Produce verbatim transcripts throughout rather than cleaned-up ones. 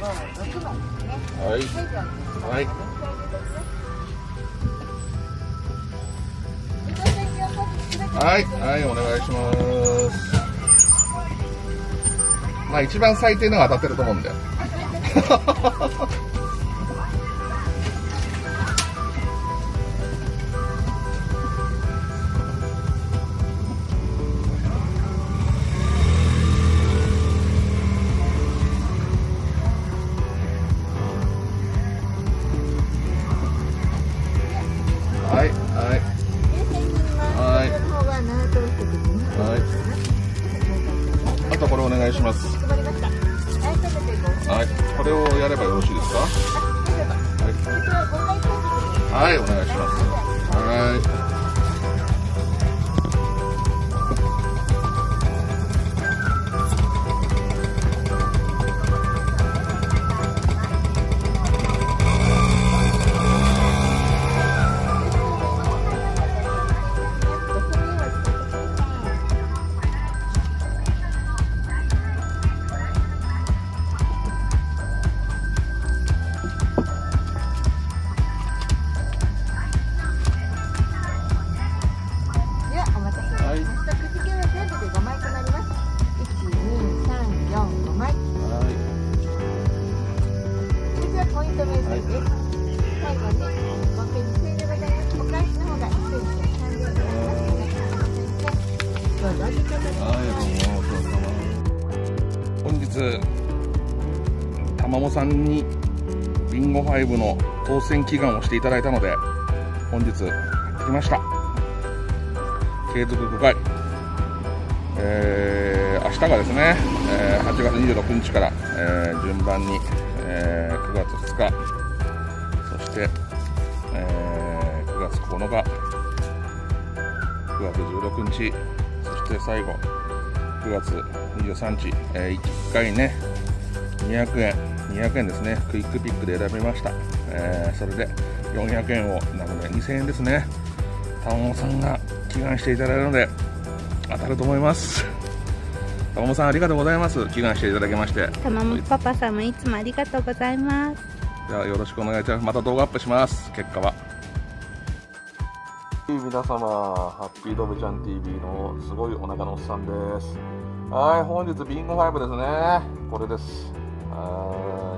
ろくばんですね。 はい。はい。はい、はい、お願いします。まあ一番最低のが当たってると思うんで。はい、はい。はい。はい。あとこれお願いします。はい、これをやればよろしいですか。はい、はい、お願いします。はい。本日たまもさんにビンゴファイブの当選祈願をしていただいたので本日やってきました。継続ごかい、えー、明日がですね、えー、はちがつにじゅうろくにちから、えー、順番に、えー、くがつふつか、そして、えー、くがつここのか、くがつじゅうろくにち、そして最後くがつにじゅうさんにち、えー、いっかいねにひゃくえんにひゃくえんですね、クイックピックで選びました。えー、それでよんひゃくえんをなのでにせんえんですね。たまもさんが祈願していただいたので当たると思います。たまもさんありがとうございます。祈願していただきまして。 たまもパパさんもいつもありがとうございます。 ではよろしくお願いいたします。また動画アップします。結果は皆様、ハッピードベちゃん ティービー のすごいお腹のおっさんです。はい、本日ビンゴファイブですね。これです。はい、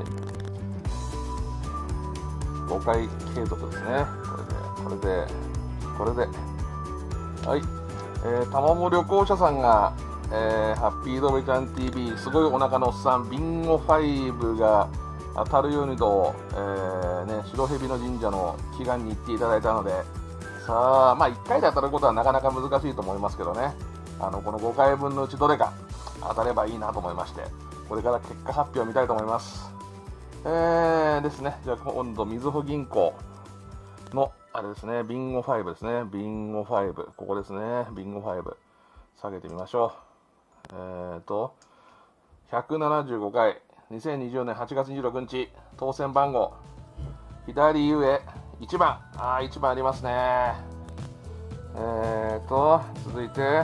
ごかい継続ですね。これでこれでこれではい、えー、たまも旅行者さんが、えー、ハッピードベちゃん ティービー すごいお腹のおっさんビンゴファイブが当たるようにと、えーね、白蛇の神社の祈願に行っていただいたので、さあ、まあいっかいで当たることはなかなか難しいと思いますけどね、あのこのごかいぶんのうちどれか当たればいいなと思いまして、これから結果発表を見たいと思います。えーですね、じゃあ今度みずほ銀行のあれですね、ビンゴファイブですね、ビンゴファイブ、ここですね、ビンゴファイブ下げてみましょう。えーとひゃくななじゅうごかい、にせんにじゅうねんはちがつにじゅうろくにち、当選番号左上いちばん、あーいちばんありますね。えーと続いて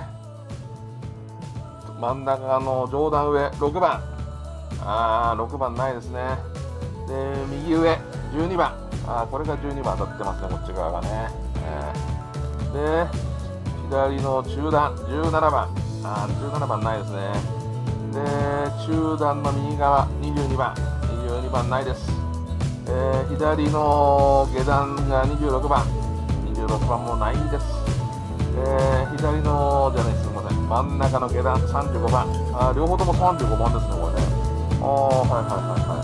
真ん中の上段上ろくばん、あーろくばんないですね。で右上じゅうにばん、あーこれがじゅうにばん当たってますね、こっち側がね。えー、で左の中段じゅうななばん、あーじゅうななばんないですね。で中段の右側にじゅうにばん、にじゅうにばんないです。えー、左の下段がにじゅうろくばん、にじゅうろくばんもないです。えー、左のじゃないすみません、真ん中の下段さんじゅうごばん、あ両方ともさんじゅうごばんですね、これね。ああはいはいはいはい。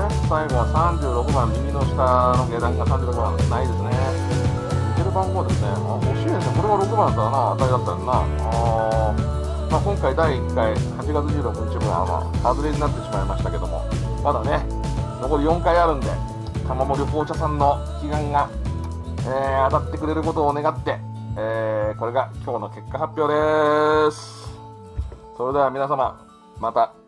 で最後はさんじゅうろくばん、右の下の下段がさんじゅうろくばんないですね。似てる番号ですね。あ欲しいですね、これがろくばんだったらな、当たりだったらな。あまあ今回だいいっかいはちがつじゅうろくにち分は外れになってしまいましたけども、まだね残りよんかいあるんで、たまも旅行者さんの祈願が、えー、当たってくれることを願って、えー、これが今日の結果発表です。それでは皆様また